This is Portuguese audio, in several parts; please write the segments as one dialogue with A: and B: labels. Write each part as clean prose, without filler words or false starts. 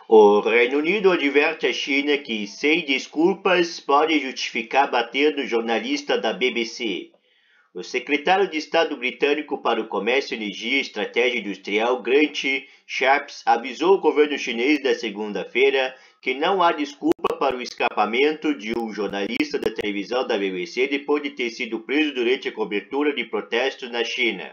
A: O Reino Unido adverte a China que, sem desculpas, pode justificar bater no jornalista da BBC. O secretário de Estado britânico para o Comércio, Energia e Estratégia Industrial, Grant Shapps, avisou o governo chinês na segunda-feira que não há desculpa para o escapamento de um jornalista da televisão da BBC depois de ter sido preso durante a cobertura de protestos na China.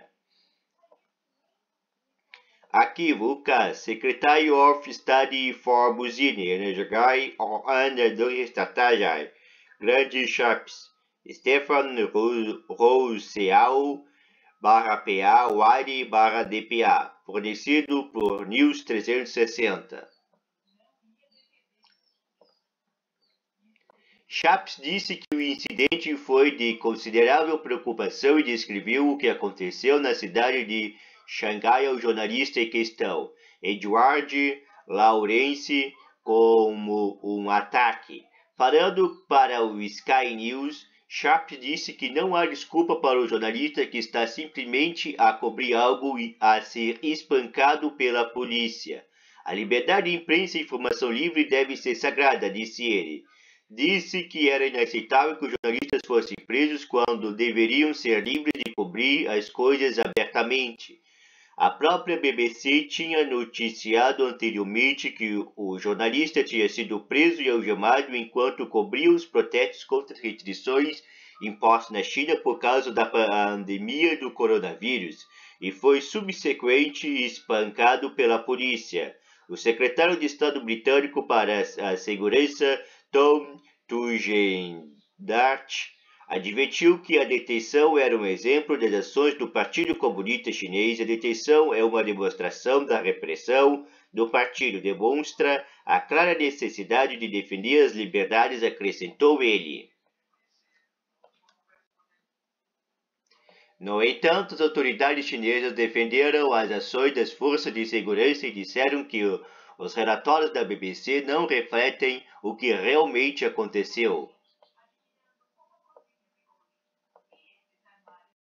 A: Arquivo UK, Secretary of Study for Business, Energy and Strategy, Grant Shapps, Stefan Rousseau, /PA, Wire, /DPA, fornecido por News 360. Shapps disse que o incidente foi de considerável preocupação e descreveu o que aconteceu na cidade de Xangai ao jornalista em questão, Edward Lawrence, como um ataque. Falando para o Sky News, Shapps disse que não há desculpa para o jornalista que está simplesmente a cobrir algo e a ser espancado pela polícia. A liberdade de imprensa e informação livre deve ser sagrada, disse ele. Disse que era inaceitável que os jornalistas fossem presos quando deveriam ser livres de cobrir as coisas abertamente. A própria BBC tinha noticiado anteriormente que o jornalista tinha sido preso e algemado enquanto cobria os protestos contra as restrições impostas na China por causa da pandemia do coronavírus e foi subsequentemente espancado pela polícia. O secretário de Estado britânico para a Segurança, Tom Tugendhat, advertiu que a detenção era um exemplo das ações do Partido Comunista Chinês. A detenção é uma demonstração da repressão do partido, demonstra a clara necessidade de defender as liberdades, acrescentou ele. No entanto, as autoridades chinesas defenderam as ações das forças de segurança e disseram que os relatórios da BBC não refletem o que realmente aconteceu.